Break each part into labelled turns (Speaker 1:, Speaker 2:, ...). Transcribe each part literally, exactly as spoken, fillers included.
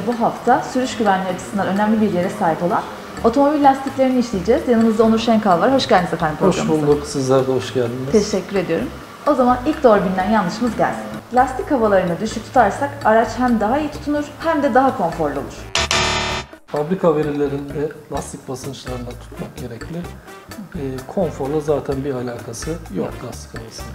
Speaker 1: bu hafta sürüş güvenliği açısından önemli bir yere sahip olan otomobil lastiklerini işleyeceğiz. Yanımızda Onur Şenkal var. Hoş geldiniz efendim programımıza.
Speaker 2: Hoş bulduk. Sizler de hoş geldiniz.
Speaker 1: Teşekkür ediyorum. O zaman ilk doğru bilinen yanlışımız gelsin. Lastik havalarını düşük tutarsak araç hem daha iyi tutunur hem de daha konforlu olur.
Speaker 2: Fabrika verilerinde lastik basınçlarını tutmak gerekli. E, konforla zaten bir alakası yok lastik havasının.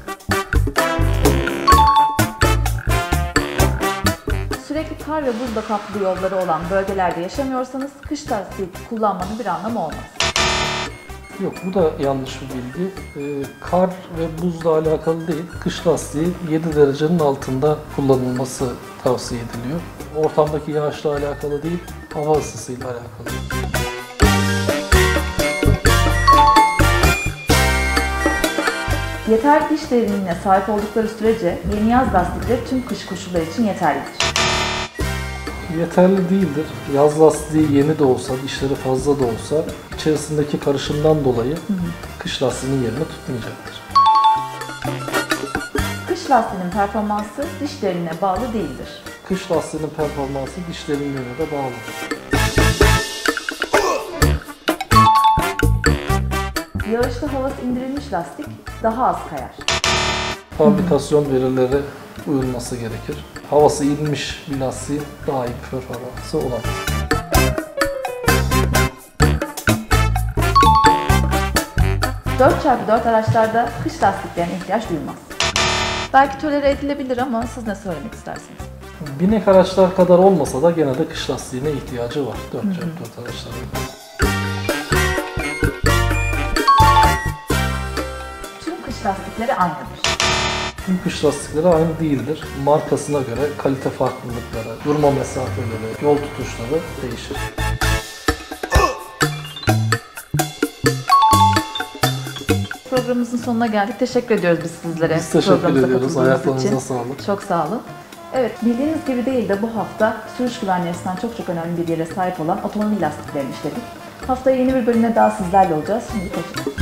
Speaker 1: Sürekli kar ve buzla kaplı yolları olan bölgelerde yaşamıyorsanız kış lastiği kullanmanın bir anlamı olmaz.
Speaker 2: Yok, bu da yanlış bir bilgi. E, kar ve buzla alakalı değil, kış lastiği yedi derecenin altında kullanılması tavsiye ediliyor. Ortamdaki yağışla alakalı değil, hava ısısıyla alakalı.
Speaker 1: Yeterli diş derinliğine sahip oldukları sürece yeni yaz lastikleri tüm kış koşulları için yeterlidir.
Speaker 2: Yeterli değildir. Yaz lastiği yeni de olsa, dişleri fazla da olsa içerisindeki karışımdan dolayı hı hı. kış lastiğinin yerini tutmayacaktır.
Speaker 1: Kış lastiğinin performansı diş derinliğine bağlı değildir.
Speaker 2: Kış lastiğinin performansı diş derinliğine de bağlıdır.
Speaker 1: Yağışlı havası indirilmiş lastik daha az kayar.
Speaker 2: Fabrikasyon verileri uyulması gerekir. Havası inmiş bir lastiğin daha iyi bir performansı olamaz.
Speaker 1: dört çarpı dört araçlarda kış lastiklerine ihtiyaç duyulmaz. Belki tolere edilebilir ama siz ne söylemek istersiniz?
Speaker 2: Binek araçlar kadar olmasa da gene de kış lastiğine ihtiyacı var dört çarpı dört araçlarda.
Speaker 1: Tüm kış lastikleri aynıdır.
Speaker 2: Tüm kış lastikleri aynı değildir. Markasına göre kalite farklılıkları, durma mesafeleri, yol tutuşları değişir.
Speaker 1: Programımızın sonuna geldik. Teşekkür ediyoruz biz sizlere.
Speaker 2: Biz teşekkür ediyoruz. Ayaklarınıza sağlık.
Speaker 1: Çok sağ olun. Evet, bildiğiniz gibi değil de bu hafta sürüş güvenliği açısından çok çok önemli bir yere sahip olan otomobil lastiklerini işledik. Haftaya yeni bir bölümde daha sizlerle olacağız. Şimdi hoşçakalın.